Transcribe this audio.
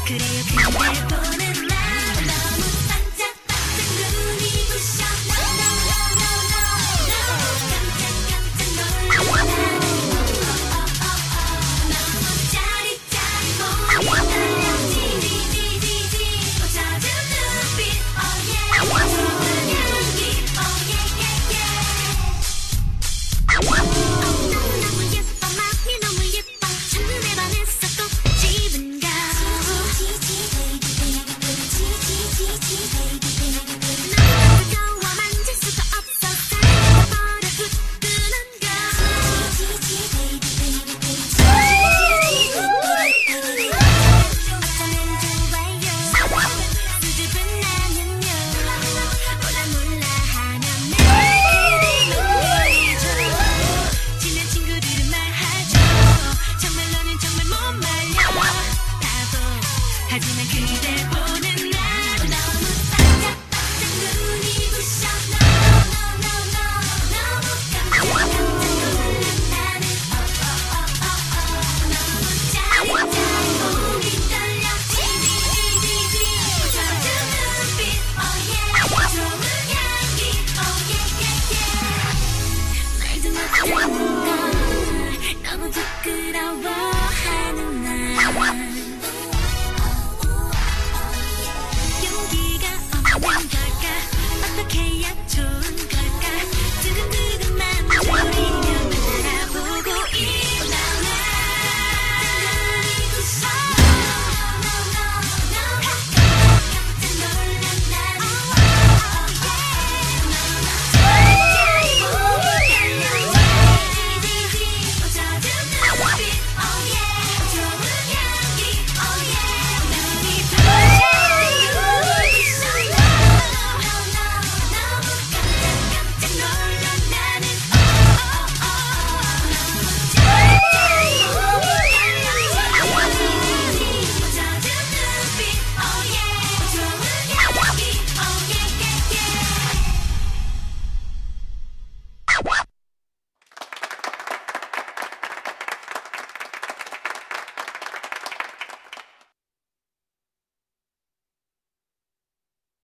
그래요 그댈 보는 날 너무 반짝반짝 눈이 부셔 No no no no no 깜짝 놀라 너무 짜릿짜릿 모여 달려 지지지지지 꽂아준 눈빛 Oh yeah 좋은 향기 Oh yeah yeah yeah 너무너무 예뻐 맘이 너무 예뻐 첫눈에 반했어 꼭 집은 가 너무 뜨거워 만질 수가 없어 쌓여버려 후끈한 거 어쩌면 좋아요 수줍은 나는요 몰라 몰라 하면 내 그대 눈물이죠 친한 친구들은 말하죠 정말 너는 정말 못 말려 바보 하지만 그냥